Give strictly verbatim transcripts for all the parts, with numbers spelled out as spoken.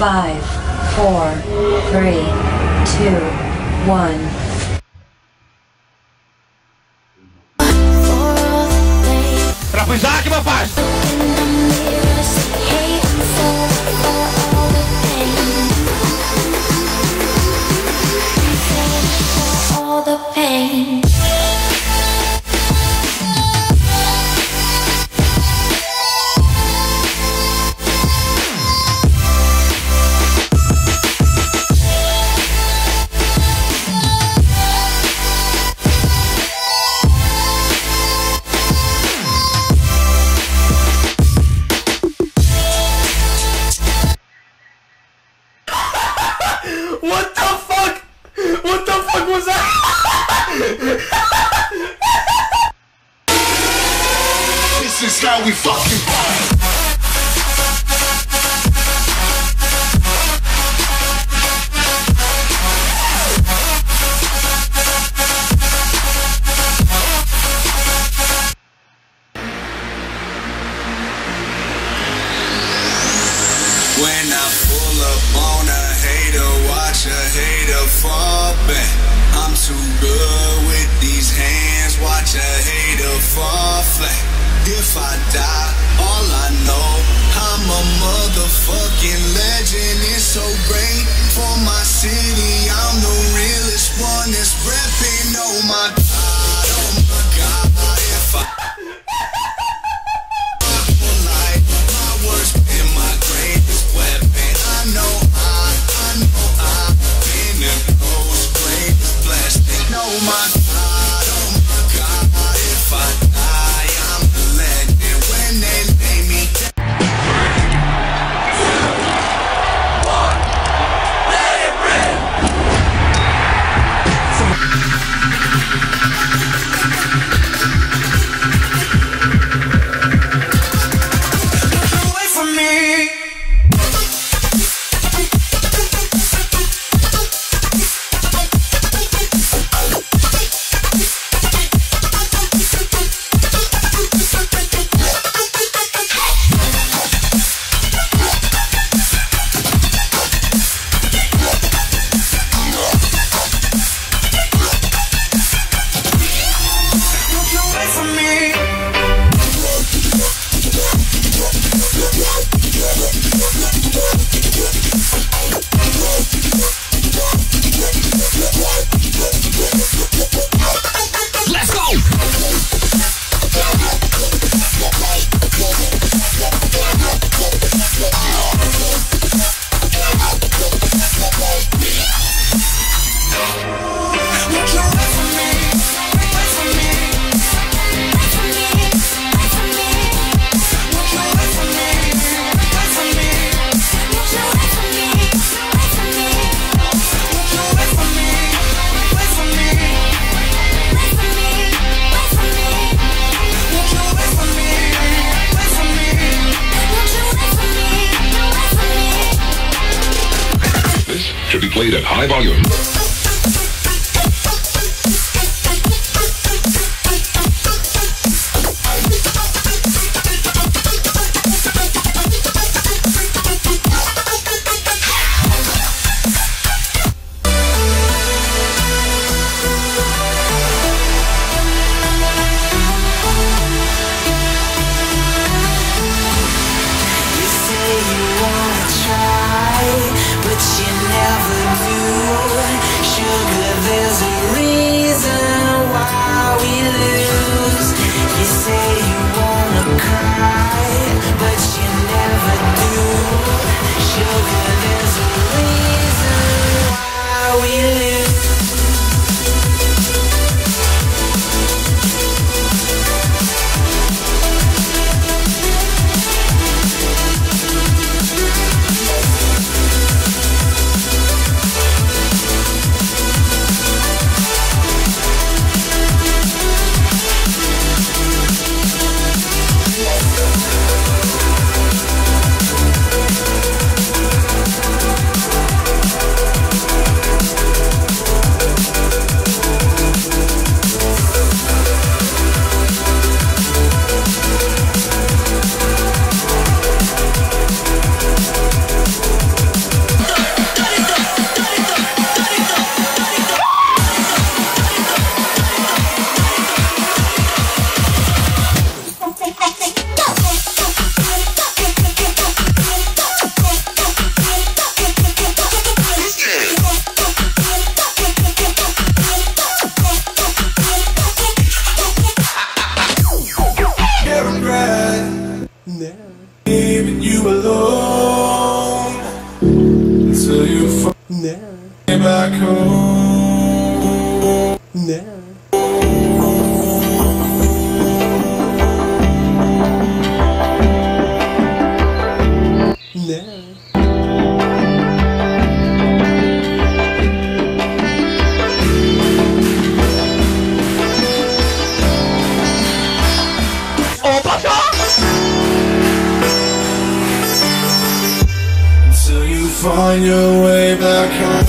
Five, four, three, two, one. Trapeizar, rapaz! All the pain. What the fuck? What the fuck was that? This is how we fucking fight. When I pull up on a hater, watch a hater fall back. I'm too good with these hands, watch a hater fall flat. If I die, all I know, I'm a motherfucking legend. It's so great for my city, I'm the realest one that's repping. Oh my God, oh my God, if I like my worst and my greatest weapon, I know I, I know I've been the most greatest blessing. Oh my God, oh my God, if I die, I'm the legend. When they lay me down. Away from me. Away from me. Let's go. Should be played at high volume. You say you wanna try, but you never do. Sugar, there's a reason why we lose. You say you wanna cry, but you never do. Sugar, there's a reason why we lose. until you find me back home. Until you find your way back home.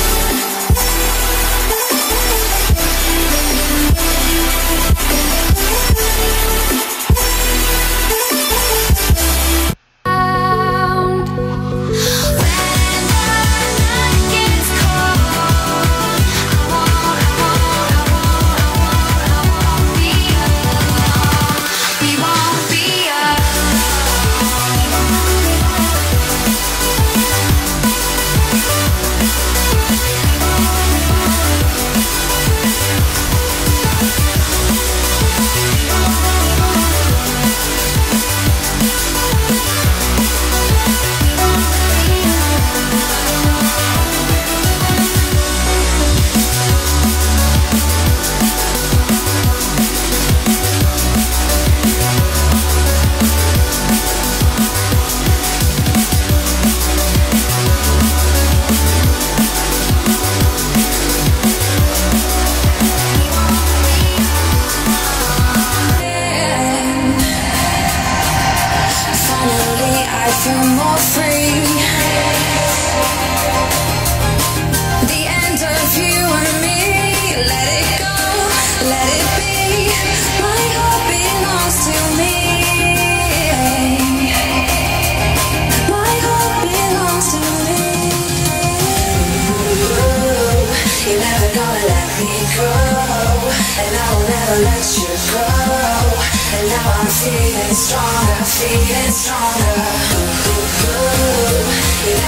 feel more free. The end of you and me. Let it go, let it be. My heart belongs to me. My heart belongs to me. You're never gonna let me go, and I will never let you go. And now I'm feeling stronger, feeling stronger. Ooh, ooh, ooh. You're